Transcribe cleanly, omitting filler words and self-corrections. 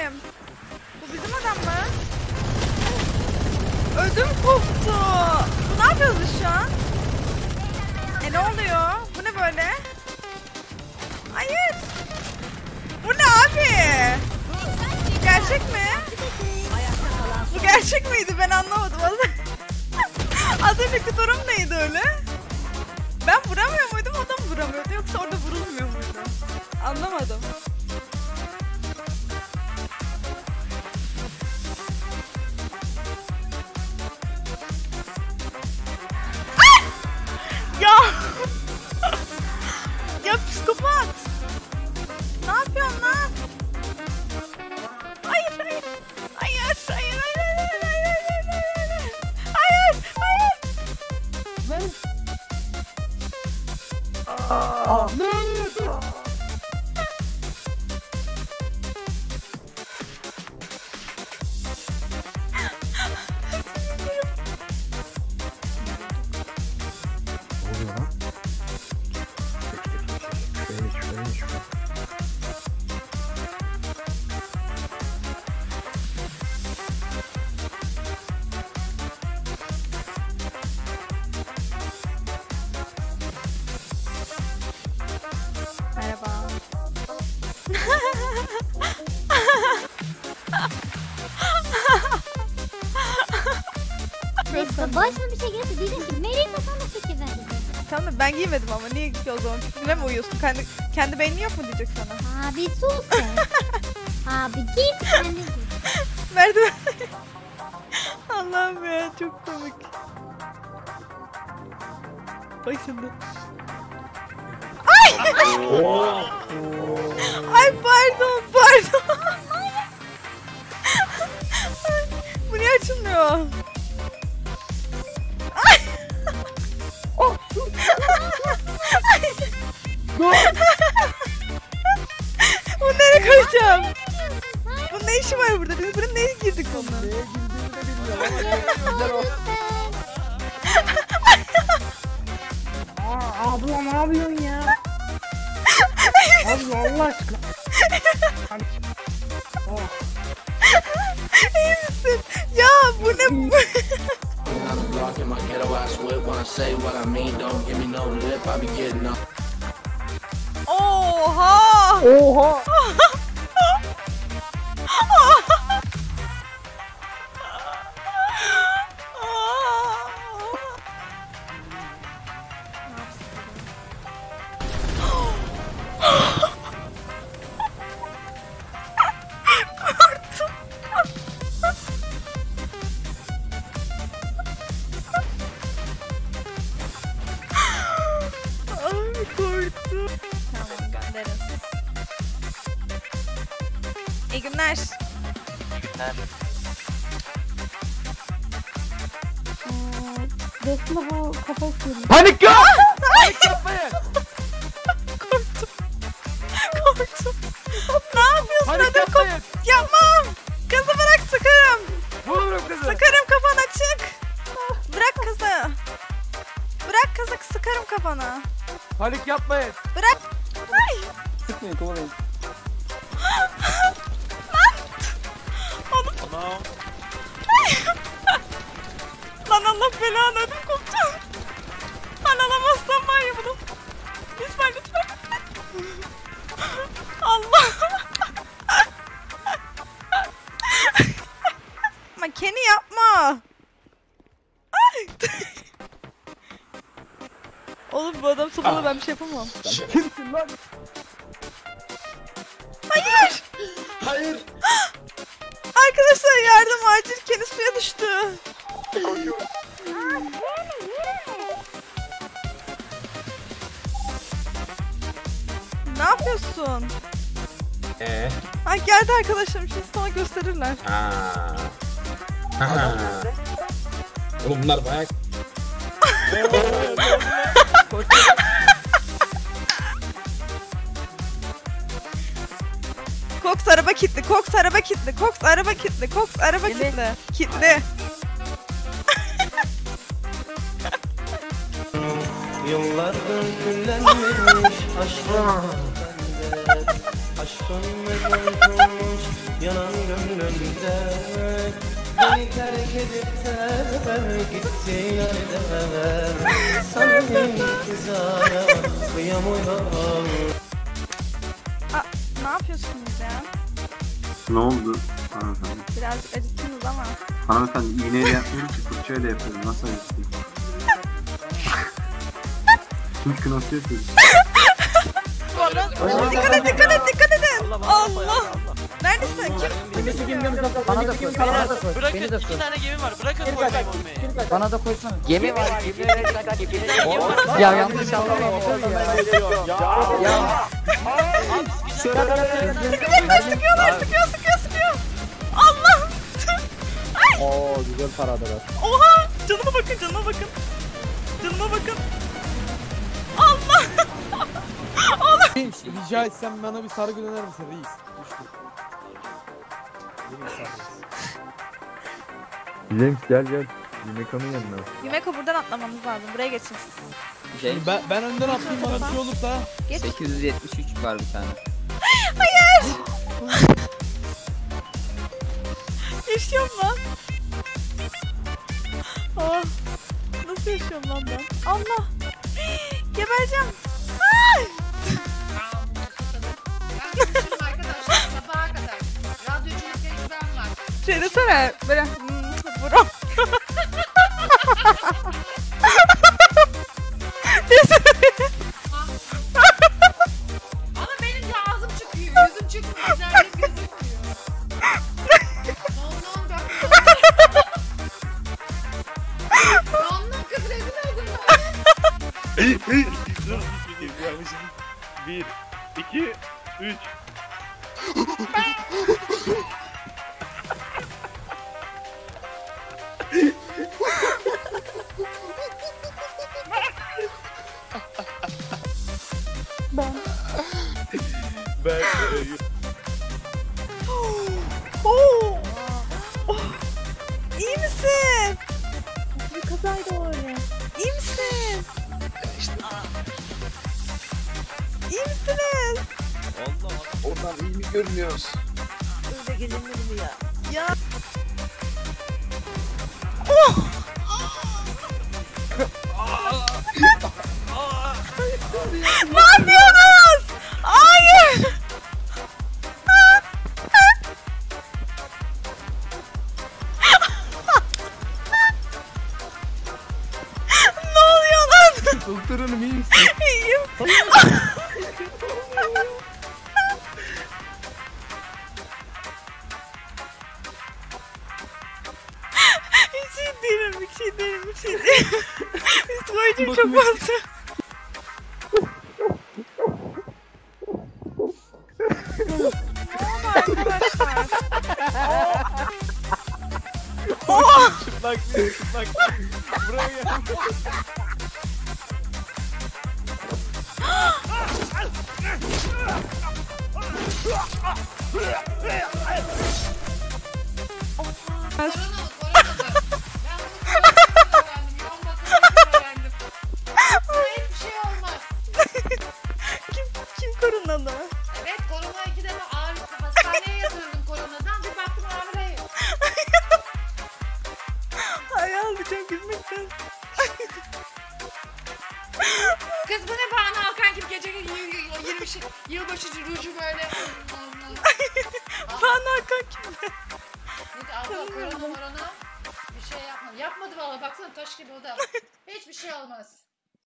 kim? Bu bizim adam mı? Ödüm koptu. Bu ne yapıyoruz biz şu an? Ne oluyor? Bu ne böyle? Hayır. Bu ne abi? Gerçek mi? Bu gerçek miydi? Ben anlamadım. Az önceki durum neydi öyle? Ben vuramıyor muydum? O da mı vuramıyordu? Yoksa orada vurulmuyor muydu? Anlamadım. Ya! Ya psikopat! Ne yapıyorsun lan? Hayır, hayır. Hayır, hayır, hayır, hayır, hayır, hayır, hayır. Ben... Aa, ne? Merhaba. Neyse başıma bir şey gelirse diyeceğim ki Melisa sana fikir verdi. Tamam da ben giymedim ama niye ki o zaman? Fikrine mi uyuyorsun? Kendi beynin yok mu diyecek sana? Abi sus sen. Abi git kendin git. Merdiven. Allah'ım ya çok komik. Bak şimdi. Ay! Ay pardon pardon. Bu niye açılmıyor? Ay! Bunu nereye koyacağım? Bunun ne işi var burada? Biz buraya neye girdik bununla? Neye girdiğini de bilmiyorum ama güzel olsun. Abla ne yapıyorsun ya? Abla Allah aşkına. Oh. İyi misin? Ya bu ne bu? Oha! Oha! Ay korktum. Tamam gönderin. İyi günler. Bekle bu kafa sürüyor. Panik yok! Panik yapmayın! Korktum. Korktum. Ne yapıyorsun? Panik Hadi yapmayın! yapmam. Kızı bırak sıkarım. Vururum kızı! Sıkarım kafana çık. Bırak kızı. Bırak kızı sıkarım kafana. Panik yapmayın! Bırak. Ay. Sıkmayın kovalayın. Oğlum. Tamam. Lan Allah belanı ödüm koptu. Lan alamazsam var ya bunu. Lütfen lütfen lütfen. Allah. Ama Kenny yapma. Ay. Oğlum bu adam sopalı ben bir şey yapamam. Kimsin lan? Hayır. Hayır! Arkadaşlar yardım acil Kenny suya düştü. Ne yapıyorsun? Ay geldi arkadaşlarım şimdi sana gösterirler. Oğlum bunlar bayağı... Cox araba kilitli, Cox araba kilitli, Cox araba kilitli, Cox araba kilitli. Kilitli. Yıllardır küllenmiş aşkım bende. Aşkın olmuş yanan gönlümde. Beni terk edip de gittin nerede? Sana intizara kıyamıyorum. Ne yapıyorsunuz ya? Ne oldu? Hanımefendi. Birazcık acıttınız ama. Hanımefendi iğneyle yapmıyorum ki fırçayla yapıyorum. Nasıl acıtayım? Çünkü nasıl yapıyorsun? Dikkat edin. Allah. Neredesin? Kim? Bana da koy. Bana da koy. Bırakın Beni de koy. 2 tane gemi var. Bırakın koymayı olmayı. Bana da koysana. Gemi var. Ya yanlış anlama. Ya. Sıkıyor. Allah. Oo güzel paradalar. Oha. Canıma bakın. Allah. Rica etsem bana bir sargı döner misin reis? James gel. Yumeka'nın yanına. Yumeko buradan atlamanız lazım. Buraya geçin siz. Ben önden atlayayım bana bir şey olursa. Geç. 873 var bir tane. Yaşıyorum lan. Oh. Nasıl yaşıyorum lan ben? Allah. Gebereceğim. Ay. Arkadaşlar sabaha kadar radyoculuk tecrübem var. Şey desene böyle buram. Ama benim de ağzım çıkıyor, yüzüm çıkmıyor, güzellik gözükmüyor. Donluğum bak. Donluğum kız rezil oldum ben. 1, 2, 3. Oo. Oh. İyi misin? Bir kazaydı o öyle. İyi misin? İyi misiniz? Oradan iyi mi görünüyoruz? Öyle gelinir mi ya? Ya. Oh. Ne yapıyorsunuz? Hayır. Ne oluyor lan? Doktor hanım iyi misin? İyiyim. Bir şey değilim. Psikolojim çok fazla. Arkadaşlar. Çıplak. Buraya gel. Hiçbir şey olmaz. Kim koronalı? Evet, korona 2 defa ağır hastaneye yatırıldım koronadan. Bir baktım hamileyim. Ay ağlayacağım gülmekten. Kız bu ne Banu Alkan gibi gece 20 yılbaşı ruju böyle. Banu Hakan kim? Abla korona bir şey yapmadı. Yapmadı valla baksana taş gibi o da. Hiçbir şey olmaz.